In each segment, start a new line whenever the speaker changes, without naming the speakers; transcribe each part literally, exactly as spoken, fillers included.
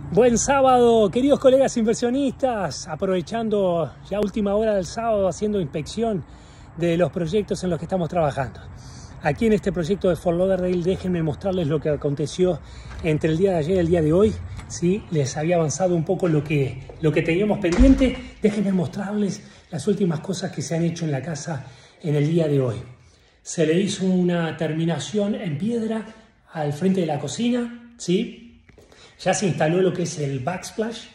Buen sábado, queridos colegas inversionistas, aprovechando ya última hora del sábado haciendo inspección de los proyectos en los que estamos trabajando. Aquí en este proyecto de Fort Lauderdale, déjenme mostrarles lo que aconteció entre el día de ayer y el día de hoy. ¿Sí? Les había avanzado un poco lo que, lo que teníamos pendiente. Déjenme mostrarles las últimas cosas que se han hecho en la casa en el día de hoy. Se le hizo una terminación en piedra al frente de la cocina, ¿sí? Ya se instaló lo que es el backsplash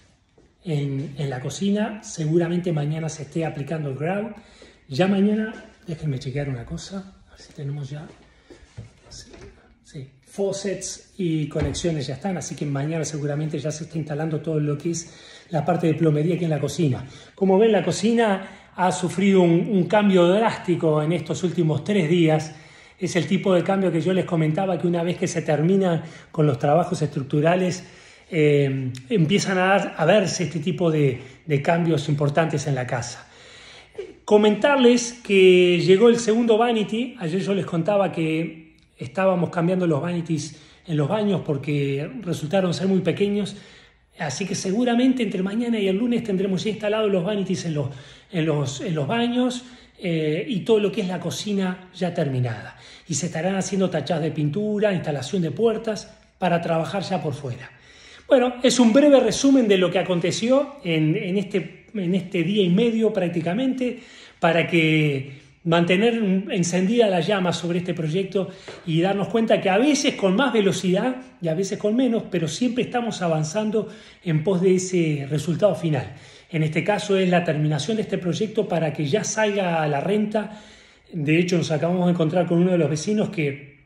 en, en la cocina. Seguramente mañana se esté aplicando el grout. Ya mañana, déjenme chequear una cosa. A ver si tenemos ya. Sí, sí. Faucets y conexiones ya están. Así que mañana seguramente ya se está instalando todo lo que es la parte de plomería aquí en la cocina. Como ven, la cocina ha sufrido un, un cambio drástico en estos últimos tres días. Es el tipo de cambio que yo les comentaba, que una vez que se termina con los trabajos estructurales, eh, empiezan a, dar, a verse este tipo de, de cambios importantes en la casa. Comentarles que llegó el segundo vanity. Ayer yo les contaba que estábamos cambiando los vanities en los baños porque resultaron ser muy pequeños. Así que seguramente entre mañana y el lunes tendremos ya instalados los vanities en los, en los, en los baños. Eh, y todo lo que es la cocina ya terminada, y se estarán haciendo tachadas de pintura, instalación de puertas para trabajar ya por fuera. Bueno, es un breve resumen de lo que aconteció en, en, este, en este día y medio prácticamente, para que mantener encendida la llama sobre este proyecto y darnos cuenta que a veces con más velocidad y a veces con menos, pero siempre estamos avanzando en pos de ese resultado final. En este caso es la terminación de este proyecto para que ya salga a la renta. De hecho, nos acabamos de encontrar con uno de los vecinos que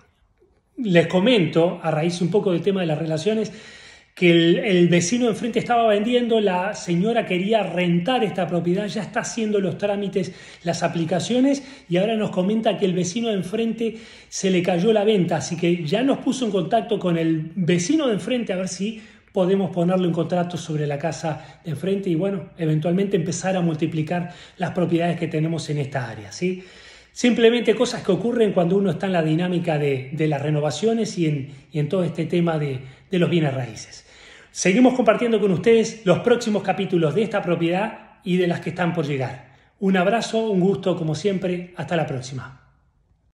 les comento, a raíz un poco del tema de las relaciones, que el, el vecino de enfrente estaba vendiendo, la señora quería rentar esta propiedad, ya está haciendo los trámites, las aplicaciones, y ahora nos comenta que el vecino de enfrente se le cayó la venta, así que ya nos puso en contacto con el vecino de enfrente a ver si podemos ponerle un contrato sobre la casa de enfrente y, bueno, eventualmente empezar a multiplicar las propiedades que tenemos en esta área, ¿sí? Simplemente cosas que ocurren cuando uno está en la dinámica de, de las renovaciones y en, y en todo este tema de, de los bienes raíces. Seguimos compartiendo con ustedes los próximos capítulos de esta propiedad y de las que están por llegar. Un abrazo, un gusto como siempre. Hasta la próxima.